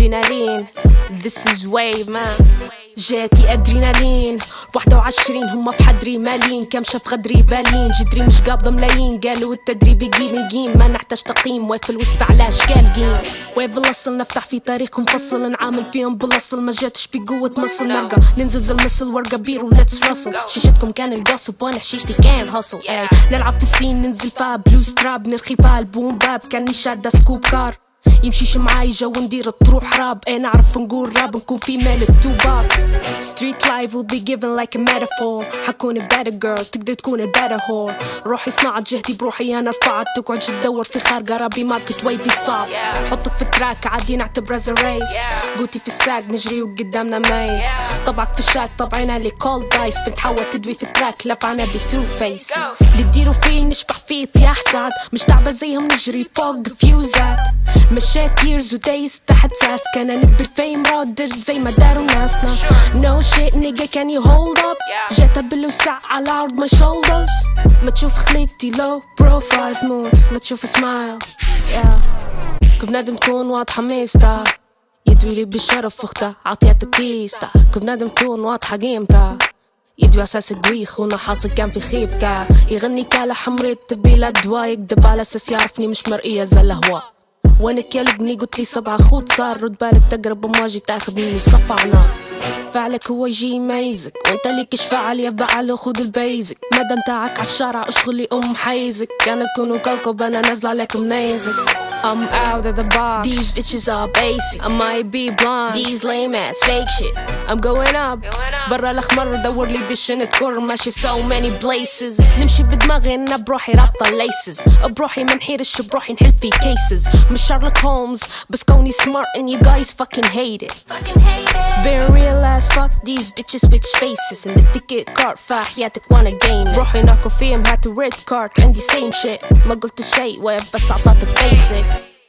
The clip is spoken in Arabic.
ادرينالين. This is wave man. جاتي ادرينالين 21 هم بحدري مالين كم شاف غدري بالين جدري مش قابضة ملايين قالوا التدريب يقيم ما نحتاج تقييم واقف الوسط على اشكال جيم واقف الاصل نفتح في تاريخ مفصل نعامل فيهم بالاصل ما جاتش بقوة مصل نرقى ننزل المصل ورقة بير وليتس راسل شيشتكم كان القصب وانا حشيشتي كان هصل نلعب في السين ننزل فيها بلو ستراب نرخي فيها البوم باب كاني شادة سكوب كار يمشيش معاي جو ندير تروح راب نعرف نقول راب نكون في مال التوباب Street life will be given like a metaphor حكون better girl تقدر تكون better whore روحي صنعت جهدي بروحي انا رفعت تقعد تدور في خارقة رابي ماركت ويفي صعب حطك في التراك عادي نعتبره زي ريس قوتي في الساق نجري وقدامنا ميز طبعك في الشاك طبعنا لي كول دايس بنتحول تدوي في التراك لفعنا بتو فيسز اللي تديروا فيه نشبح فيه يا حساد مش تعبة زيهم نجري فوق فيوزات مشيت years ودايس تحت ساس كان نبي الفيم رادرت زي ما داروا ناسنا No shit nigga can you hold up جاتا بالوسع على عرض my shoulders ما تشوف خليتي low profile تموت ما تشوف سمايل كبنادم تكون واضحة ميستا يدويلي بالشرف اخته عطيات التيستا كبنادم تكون واضحة قيمتا يدوي اساس قوي خونا حاصل كان في خيبتا يغني كالة حمريت تبي لا دوا يكدب على اساس يعرفني مش مرئية زي الهوا وينك يا لبني قلت لي 7 خود صار رد بالك تقرب امواجي تاخذ مني صفعنا فعلك هو يجي يميزك وانت ليك اش فعل يا بعل خذ البيزك مادام تاعك عالشارع اشغلي حيزك كانت تكونوا كوكب انا نازله عليكم نيزك I'm out of the box. These bitches are basic. I might be blind. These lame ass fake shit. I'm going up. برا الاخمر دور لي بشنة كور ماشي so many places. نمشي بدماغي انا بروحي رابطة laces. بروحي منحيرش بروحي نحل في cases. مش شارلوك هولمز بس كوني smart and you guys fucking hate it. Being real as fuck these bitches with faces. And if you get caught فحياتك وانا game. بروحي ناكو فيهم هاتوا red card عندي same shit. ما قلت شي ويف بس عطاتك basic.